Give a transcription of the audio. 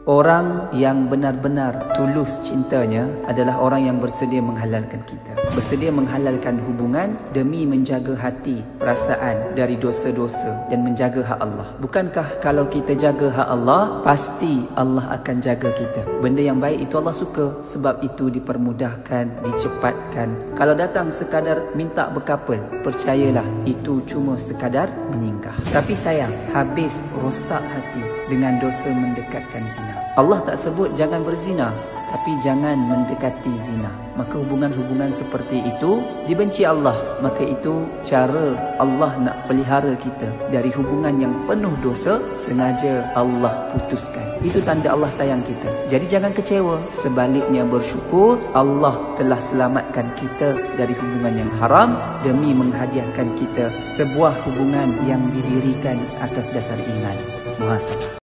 Orang yang benar-benar tulus cintanya adalah orang yang bersedia menghalalkan kita. Bersedia menghalalkan hubungan demi menjaga hati, perasaan dari dosa-dosa dan menjaga hak Allah. Bukankah kalau kita jaga hak Allah, pasti Allah akan jaga kita. Benda yang baik itu Allah suka, sebab itu dipermudahkan, dicepatkan. Kalau datang sekadar minta berkapal, percayalah itu cuma sekadar menyinggah. Tapi sayang, habis rosak hati dengan dosa mendekatkan zina. Allah tak sebut jangan berzina, tapi jangan mendekati zina. Maka hubungan-hubungan seperti itu dibenci Allah. Maka itu cara Allah nak pelihara kita dari hubungan yang penuh dosa, sengaja Allah putuskan. Itu tanda Allah sayang kita. Jadi jangan kecewa, sebaliknya bersyukur Allah telah selamatkan kita dari hubungan yang haram demi menghadiahkan kita sebuah hubungan yang didirikan atas dasar iman. Muhasabah.